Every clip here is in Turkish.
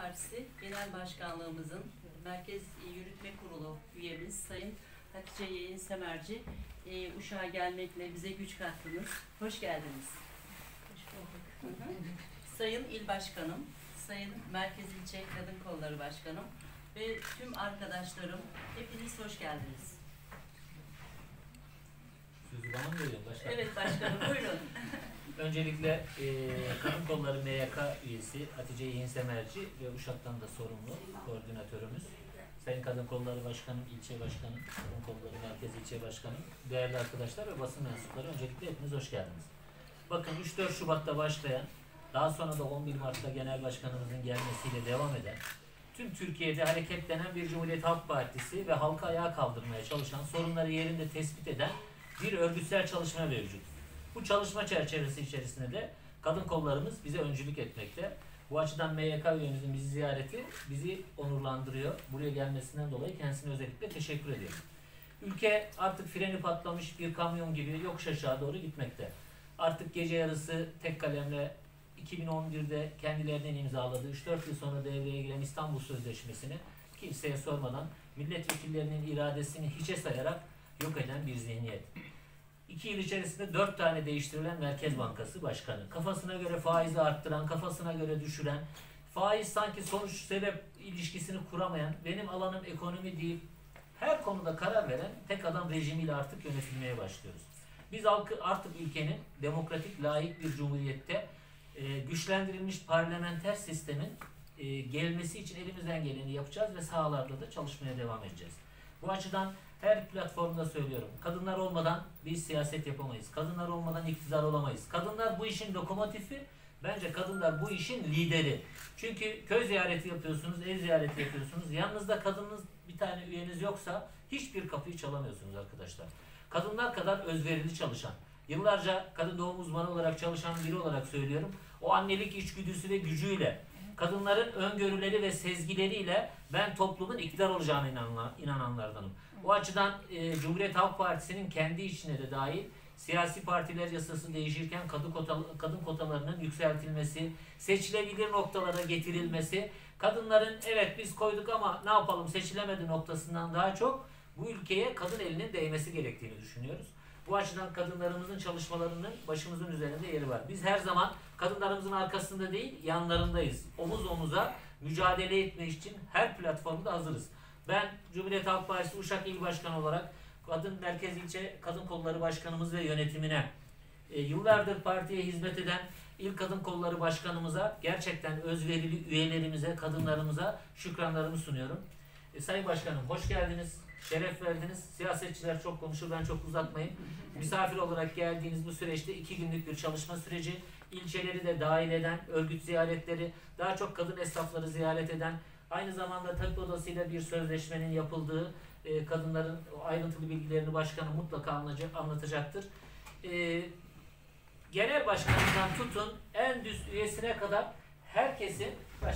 Partisi Genel Başkanlığımızın Merkez Yürütme Kurulu üyemiz Sayın Hatice Yeğen Semerci Uşak'a gelmekle bize güç kattınız. Hoş geldiniz. Hoş bulduk. Sayın İl Başkanım, Sayın Merkez İlçe Kadın Kolları Başkanım ve tüm arkadaşlarım, hepiniz hoş geldiniz. Sözü bana mı veriyorsun başkanım? Evet başkanım, buyurun. Öncelikle Kadın Kolları MYK üyesi Hatice Yeğen Semerci ve Uşak'tan da sorumlu koordinatörümüz, Sayın Kadın Kolları Başkanım, İlçe Başkanım, Kadın Kolları Merkez İlçe Başkanım, değerli arkadaşlar ve basın mensupları, öncelikle hepiniz hoş geldiniz. Bakın 3-4 Şubat'ta başlayan, daha sonra da 11 Mart'ta Genel Başkanımızın gelmesiyle devam eden, tüm Türkiye'de hareketlenen bir Cumhuriyet Halk Partisi ve halkı ayağa kaldırmaya çalışan, sorunları yerinde tespit eden bir örgütsel çalışma mevcut. Bu çalışma çerçevesi içerisinde de kadın kollarımız bize öncülük etmekte. Bu açıdan MYK üyemizin bizi ziyareti bizi onurlandırıyor. Buraya gelmesinden dolayı kendisine özellikle teşekkür ediyorum. Ülke artık freni patlamış bir kamyon gibi yokuş aşağı doğru gitmekte. Artık gece yarısı tek kalemle 2011'de kendilerinden imzaladığı 3-4 yıl sonra devreye giren İstanbul Sözleşmesi'ni kimseye sormadan milletvekillerinin iradesini hiçe sayarak yok eden bir zihniyet. 2 yıl içerisinde 4 tane değiştirilen Merkez Bankası Başkanı. Kafasına göre faizi arttıran, kafasına göre düşüren, faiz sanki sonuç sebep ilişkisini kuramayan, benim alanım ekonomi değil, her konuda karar veren tek adam rejimiyle artık yönetilmeye başlıyoruz. Biz artık ülkenin demokratik, layık bir cumhuriyette güçlendirilmiş parlamenter sistemin gelmesi için elimizden geleni yapacağız ve sahalarda da çalışmaya devam edeceğiz. Bu açıdan her platformda söylüyorum. Kadınlar olmadan biz siyaset yapamayız. Kadınlar olmadan iktidar olamayız. Kadınlar bu işin lokomotifi. Bence kadınlar bu işin lideri. Çünkü köy ziyareti yapıyorsunuz, ev ziyareti yapıyorsunuz. Yanınızda kadınınız bir tane üyeniz yoksa hiçbir kapıyı çalamıyorsunuz arkadaşlar. Kadınlar kadar özverili çalışan, yıllarca kadın doğum uzmanı olarak çalışan biri olarak söylüyorum. O annelik içgüdüsü ve gücüyle, kadınların öngörüleri ve sezgileriyle ben toplumun iktidar olacağına inananlardanım. Bu açıdan Cumhuriyet Halk Partisi'nin kendi içine de dahil siyasi partiler yasası değişirken kadın kotalarının yükseltilmesi, seçilebilir noktalara getirilmesi, kadınların evet biz koyduk ama ne yapalım seçilemedi noktasından daha çok bu ülkeye kadın elinin değmesi gerektiğini düşünüyoruz. Bu açıdan kadınlarımızın çalışmalarının başımızın üzerinde yeri var. Biz her zaman kadınlarımızın arkasında değil, yanlarındayız. Omuz omuza mücadele etmek için her platformda hazırız. Ben Cumhuriyet Halk Partisi Uşak İl Başkanı olarak Kadın Merkez İlçe Kadın Kolları Başkanımız ve yönetimine, yıllardır partiye hizmet eden İl Kadın Kolları Başkanımıza, gerçekten özverili üyelerimize, kadınlarımıza şükranlarımı sunuyorum. Sayın Başkanım hoş geldiniz, şeref verdiniz. Siyasetçiler çok konuşur, ben çok uzatmayayım. Misafir olarak geldiğiniz bu süreçte 2 günlük bir çalışma süreci, ilçeleri de dahil eden, örgüt ziyaretleri, daha çok kadın esnafları ziyaret eden, aynı zamanda tabip odasıyla bir sözleşmenin yapıldığı, kadınların ayrıntılı bilgilerini başkanım mutlaka anlatacaktır. Genel başkanından tutun en düz üyesine kadar herkesin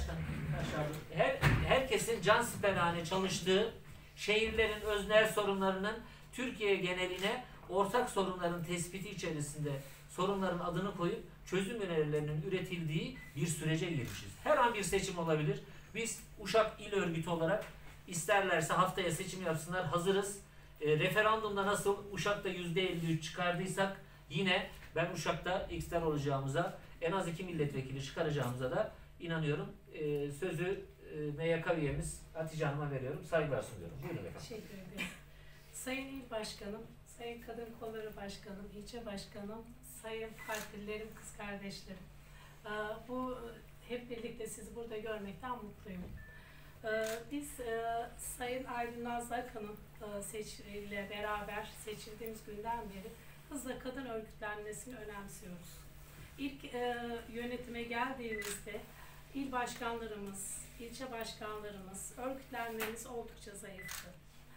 herkesin cansiperhane çalıştığı, şehirlerin öznel sorunlarının Türkiye geneline ortak sorunların tespiti içerisinde sorunların adını koyup çözüm önerilerinin üretildiği bir sürece girmişiz. Her an bir seçim olabilir. Biz Uşak İl Örgütü olarak isterlerse haftaya seçim yapsınlar, hazırız. Referandumda nasıl Uşak'ta %53 çıkardıysak yine ben Uşak'ta iktidar olacağımıza, en az 2 milletvekili çıkaracağımıza da inanıyorum. Sözü MYK üyemiz Hatice Hanım'a veriyorum. Saygılar sunuyorum. Buyurun efendim. Teşekkür ederim. Sayın İl Başkanım, Sayın Kadın Kolları Başkanım, İlçe Başkanım, Sayın partililerim, kız kardeşlerim. Bu hep birlikte sizi burada görmekten mutluyum. Biz Sayın Aydın Nazlı Akan'ın ile beraber seçildiğimiz günden beri hızla kadın örgütlenmesini önemsiyoruz. İlk yönetime geldiğimizde il başkanlarımız, ilçe başkanlarımız, örgütlenmemiz oldukça zayıftı.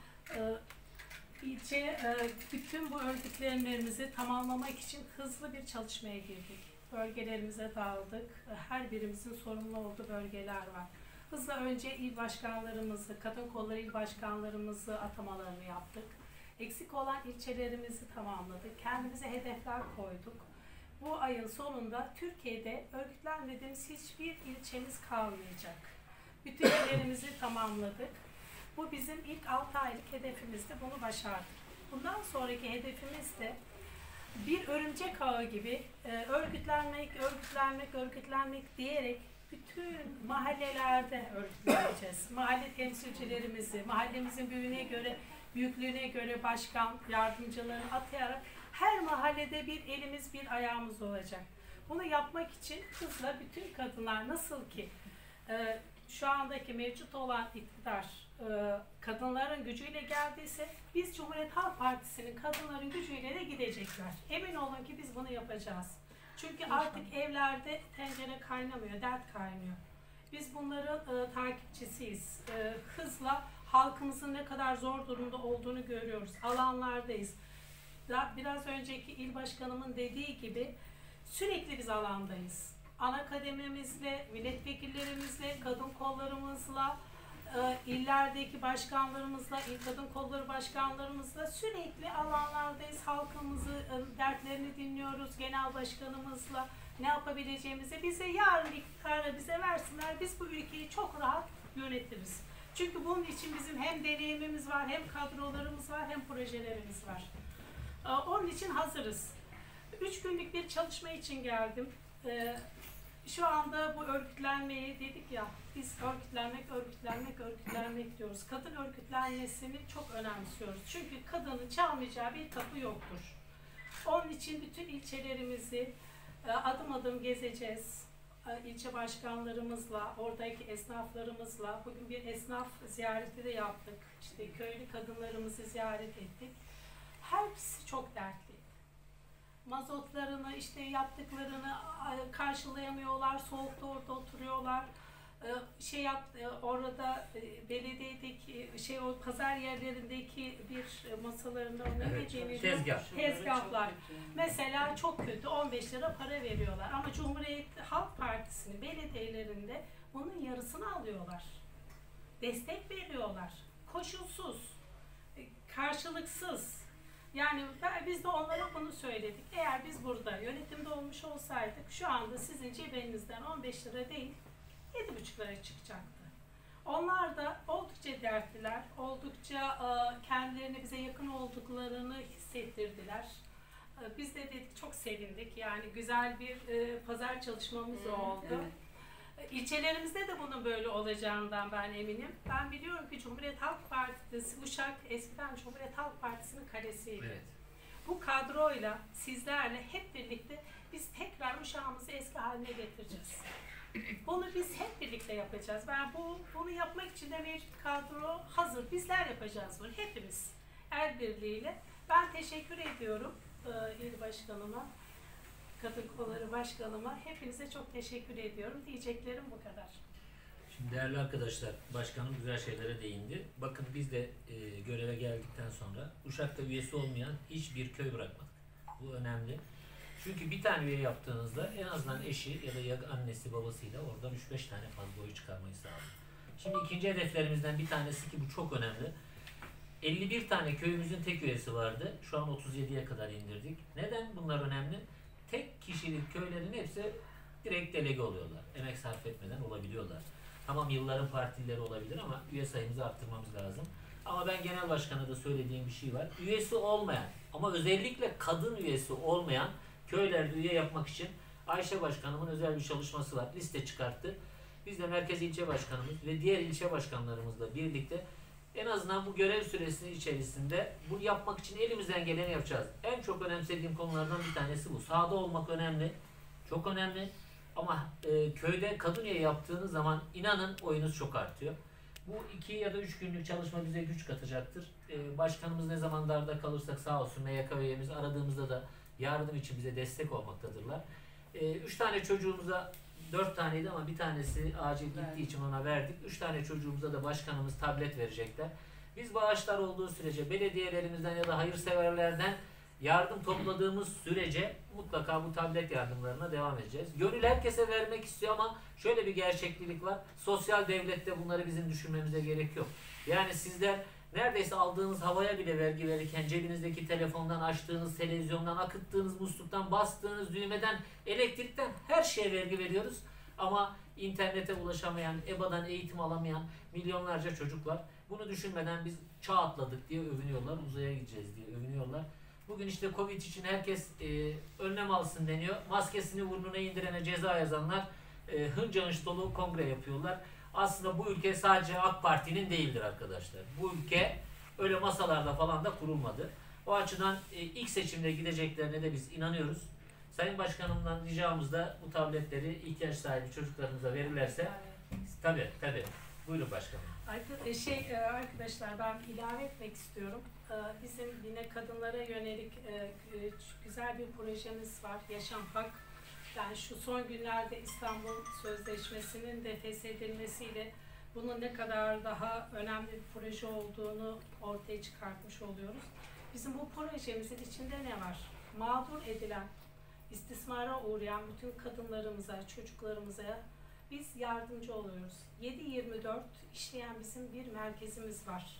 Bütün bu örgütlenmelerimizi tamamlamak için hızlı bir çalışmaya girdik. Bölgelerimize dağıldık. Her birimizin sorumlu olduğu bölgeler var. Hızla önce il başkanlarımızı, kadın kolları il başkanlarımızı atamalarını yaptık. Eksik olan ilçelerimizi tamamladık. Kendimize hedefler koyduk. Bu ayın sonunda Türkiye'de örgütlenmediğimiz hiçbir ilçemiz kalmayacak. Bütün illerimizi tamamladık. Bu bizim ilk 6 aylık hedefimizdi. Bunu başardık. Bundan sonraki hedefimiz de bir örümcek ağı gibi örgütlenmek diyerek bütün mahallelerde örgütleneceğiz. Mahalle temsilcilerimizi, mahallemizin büyüklüğüne göre başkan, yardımcılarını atayarak her mahallede bir elimiz, bir ayağımız olacak. Bunu yapmak için hızla bütün kadınlar nasıl ki şu andaki mevcut olan iktidar kadınların gücüyle geldiyse biz Cumhuriyet Halk Partisi'nin kadınların gücüyle de gidecekler. Emin olun ki biz bunu yapacağız. Çünkü artık evlerde tencere kaynamıyor, dert kaynıyor. Biz bunların takipçisiyiz. Hızla halkımızın ne kadar zor durumda olduğunu görüyoruz. Alanlardayız. Biraz önceki il başkanımın dediği gibi sürekli biz alandayız. Ana kadememizle, milletvekillerimizle, kadın kollarımızla, illerdeki başkanlarımızla, il kadın kolları başkanlarımızla sürekli alanlardayız. Halkımızın dertlerini dinliyoruz. Genel başkanımızla ne yapabileceğimizi bize yarın iktidarı bize versinler. Biz bu ülkeyi çok rahat yönetiriz. Çünkü bunun için bizim hem deneyimimiz var, hem kadrolarımız var, hem projelerimiz var. Onun için hazırız. 3 günlük bir çalışma için geldim. Şu anda bu örgütlenmeyi dedik ya, biz örgütlenmek diyoruz. Kadın örgütlenmesini çok önemsiyoruz. Çünkü kadının çalmayacağı bir kapı yoktur. Onun için bütün ilçelerimizi adım adım gezeceğiz. İlçe başkanlarımızla, oradaki esnaflarımızla, bugün bir esnaf ziyareti de yaptık. İşte köylü kadınlarımızı ziyaret ettik. Hepsi çok dertli. Mazotlarını, işte yaptıklarını karşılayamıyorlar, soğukta orada oturuyorlar. Orada belediyedeki o pazar yerlerindeki bir masalarında tezgahlar. Mesela çok kötü 15 lira para veriyorlar ama Cumhuriyet Halk Partisi'nin belediyelerinde bunun yarısını alıyorlar. Destek veriyorlar. Koşulsuz, karşılıksız. Yani biz de onlara bunu söyledik. Eğer biz burada yönetimde olmuş olsaydık şu anda sizin cebinizden 15 lira değil 7,5 lira çıkacaktı. Onlar da oldukça dertliler, oldukça kendilerine bize yakın olduklarını hissettirdiler. Biz de dedik çok sevindik. Yani güzel bir pazar çalışmamız oldu. Evet. İlçelerimizde de bunun böyle olacağından ben eminim. Ben biliyorum ki Cumhuriyet Halk Partisi, Uşak eskiden Cumhuriyet Halk Partisi'nin kalesiydi. Evet. Bu kadroyla, sizlerle hep birlikte biz tekrar Uşak'ımızı eski haline getireceğiz. Bunu biz hep birlikte yapacağız. Ben bunu yapmak için de mevcut kadro hazır. Bizler yapacağız bunu, hepimiz. El birliğiyle. Ben teşekkür ediyorum il başkanıma. Kadın Kolları Başkanıma hepinize çok teşekkür ediyorum. Diyeceklerim bu kadar. Şimdi değerli arkadaşlar, başkanım güzel şeylere değindi. Bakın biz de göreve geldikten sonra Uşak'ta üyesi olmayan hiçbir köy bırakmadık. Bu önemli. Çünkü bir tane üye yaptığınızda en azından eşi ya da annesi babasıyla oradan 3-5 tane fazla oy çıkarmayı sağlıyor. Şimdi ikinci hedeflerimizden bir tanesi ki bu çok önemli. 51 tane köyümüzün tek üyesi vardı. Şu an 37'ye kadar indirdik. Neden bunlar önemli? Tek kişilik köylerin hepsi direkt delege oluyorlar. Emek sarf etmeden olabiliyorlar. Tamam yılların partileri olabilir ama üye sayımızı arttırmamız lazım. Ama ben genel başkana da söylediğim bir şey var. Üyesi olmayan ama özellikle kadın üyesi olmayan köylerde üye yapmak için Ayşe Başkanımın özel bir çalışması var. Liste çıkarttı. Biz de Merkez İlçe Başkanımız ve diğer ilçe başkanlarımızla birlikte en azından bu görev süresinin içerisinde bunu yapmak için elimizden geleni yapacağız. En çok önemsediğim konulardan bir tanesi bu. Sahada olmak önemli. Çok önemli. Ama köyde kadın üye yaptığınız zaman inanın oyunuz çok artıyor. Bu 2 ya da 3 günlük çalışma bize güç katacaktır. Başkanımız ne zaman darda kalırsak sağ olsun MYK üyemiz aradığımızda da yardım için bize destek olmaktadırlar. 3 tane çocuğumuza 4 taneydi ama bir tanesi acil gittiği için ona verdik. 3 tane çocuğumuza da başkanımız tablet verecekler. Biz bağışlar olduğu sürece belediyelerimizden ya da hayırseverlerden yardım topladığımız sürece mutlaka bu tablet yardımlarına devam edeceğiz. Gönül herkese vermek istiyor ama şöyle bir gerçeklik var. Sosyal devlette bunları bizim düşünmemize gerek yok. Yani sizler neredeyse aldığınız havaya bile vergi verirken cebinizdeki telefondan, açtığınız televizyondan, akıttığınız musluktan, bastığınız düğmeden, elektrikten her şeye vergi veriyoruz. Ama internete ulaşamayan, EBA'dan eğitim alamayan milyonlarca çocuk var. Bunu düşünmeden biz çağ atladık diye övünüyorlar, uzaya gideceğiz diye övünüyorlar. Bugün işte Covid için herkes önlem alsın deniyor. Maskesini burnuna indirene ceza yazanlar hınca hınç dolu kongre yapıyorlar. Aslında bu ülke sadece AK Parti'nin değildir arkadaşlar. Bu ülke öyle masalarda falan da kurulmadı. O açıdan ilk seçimde gideceklerine de biz inanıyoruz. Sayın Başkanımdan ricamız da bu tabletleri ihtiyaç sahibi çocuklarımıza verirlerse tabii. Buyurun başkanım. Arkadaşlar ben ilave etmek istiyorum. Bizim yine kadınlara yönelik güzel bir projemiz var. Yaşam Hak. Yani şu son günlerde İstanbul Sözleşmesi'nin de feshedilmesiyle bunun ne kadar daha önemli bir proje olduğunu ortaya çıkartmış oluyoruz. Bizim bu projemizin içinde ne var? Mağdur edilen, istismara uğrayan bütün kadınlarımıza, çocuklarımıza biz yardımcı oluyoruz. 7/24 işleyen bizim bir merkezimiz var.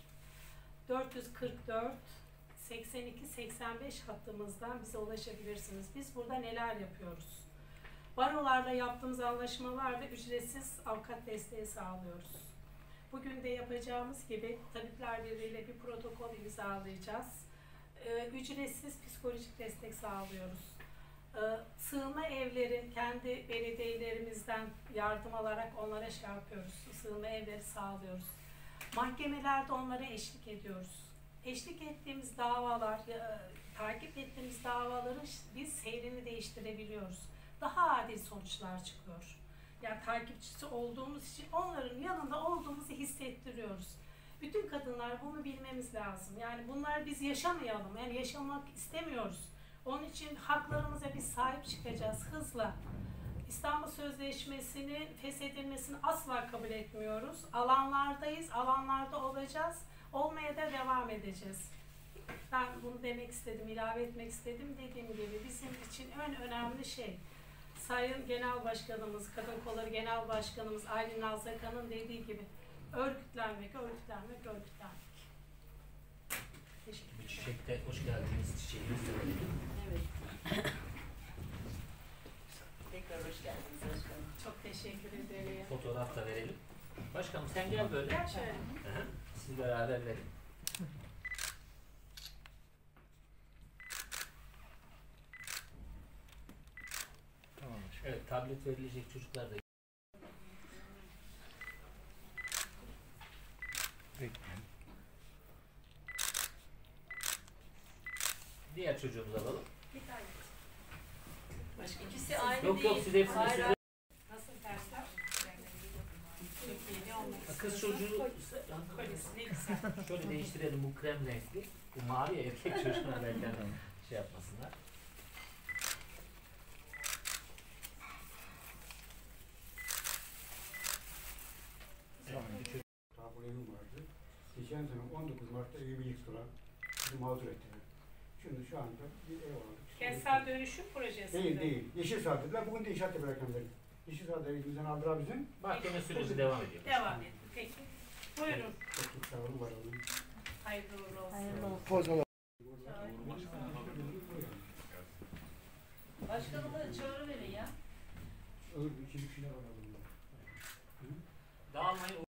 444 82 85 hattımızdan bize ulaşabilirsiniz. Biz burada neler yapıyoruz? Barolarla yaptığımız anlaşmalarla ücretsiz avukat desteği sağlıyoruz. Bugün de yapacağımız gibi Tabipler Birliği ile bir protokol imzalayacağız. Ücretsiz psikolojik destek sağlıyoruz. Sığınma evleri kendi belediyelerimizden yardım alarak onlara yapıyoruz. Sığınma evleri sağlıyoruz. Mahkemelerde onlara eşlik ediyoruz. Eşlik ettiğimiz davalar, takip ettiğimiz davaların biz seyrini değiştirebiliyoruz. Daha adil sonuçlar çıkıyor. Yani takipçisi olduğumuz için onların yanında olduğumuzu hissettiriyoruz. Bütün kadınlar bunu bilmemiz lazım. Yani bunlar biz yaşamayalım. Yani yaşamak istemiyoruz. Onun için haklarımıza biz sahip çıkacağız hızla. İstanbul Sözleşmesi'nin feshedilmesini asla kabul etmiyoruz. Alanlardayız, alanlarda olacağız. Olmaya da devam edeceğiz. Ben bunu demek istedim, ilave etmek istedim. Dediğim gibi bizim için en önemli şey, Sayın Genel Başkanımız, Kadın Kolları Genel Başkanımız Aylin Nazlıkan'ın dediği gibi örgütlenmek. Teşekkür ederim. Çiçekte hoş geldiniz çiçeğimiz de verelim. Evet. Tekrar hoş geldiniz başkanım. Çok teşekkür ederim. Fotoğraf da verelim. Başkanım sen gel böyle. Gel şöyle. Hı hı. Siz beraber verin. Evet, tablet verilecek çocuklar da. Diğer çocuğumuzu alalım. Bir tane. Başka ikisi aynı Yok değil. siz hepsini Hayır, size. Nasıl dersler? Türkiye'de olmak Kız çocuğu Kolisi ne güzel. şöyle değiştirelim, bu krem renkli. Bu mavi ya, erkek çocuğuna derken şey yapmasınlar. Tabur evim vardı. Geçen sene 19 Mart'ta evi yıktılar. Bizi mağdur ettiler. Şimdi şu anda bir ev aldık. Kentsel dönüşüm projesi. Değil. Yeşil saat dediler. Bugün de inşaat bırakan dedik. Yeşil saat evimizden aldılar bizim. Mahkeme süreci devam ediyor. Devam et. Peki. Buyurun. Çok sağlığı var onun. Hayırlı uğurlu olsun. Hayırlı olsun. Pozalar. Başkanımı çağırıverin ya. Ağır bir iki kişiler var adamlar. Dağılmayın.